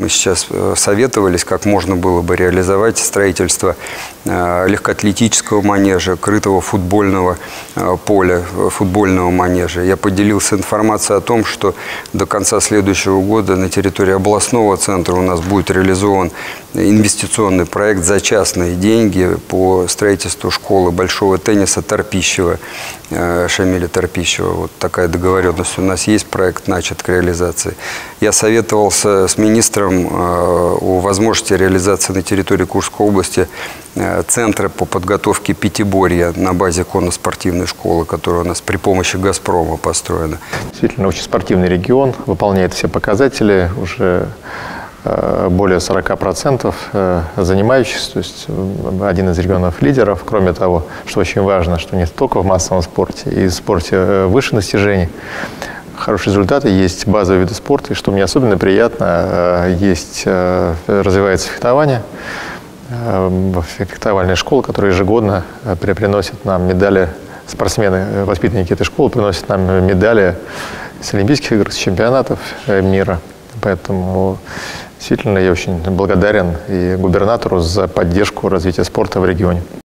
Мы сейчас советовались, как можно было бы реализовать строительство легкоатлетического манежа, крытого футбольного поля, футбольного манежа. Я поделился информацией о том, что до конца следующего года на территории областного центра у нас будет реализован инвестиционный проект за частные деньги по строительству школы большого тенниса Торпищева, Шамиля Торпищева. Вот такая договоренность у нас есть, проект начат к реализации. Я советовался с министром о возможности реализации на территории Курской области центра по подготовке пятиборья на базе конно-спортивной школы, которая у нас при помощи «Газпрома» построена. Действительно, очень спортивный регион, выполняет все показатели, уже более 40% занимающихся, то есть один из регионов лидеров. Кроме того, что очень важно, что не только в массовом спорте, и в спорте выше достижений, хорошие результаты, есть базовые виды спорта, и что мне особенно приятно, развивается фехтование, фехтовальная школа, которая ежегодно приносит нам медали, спортсмены, воспитанники этой школы приносят нам медали с Олимпийских игр, с чемпионатов мира. Поэтому действительно я очень благодарен и губернатору за поддержку развития спорта в регионе.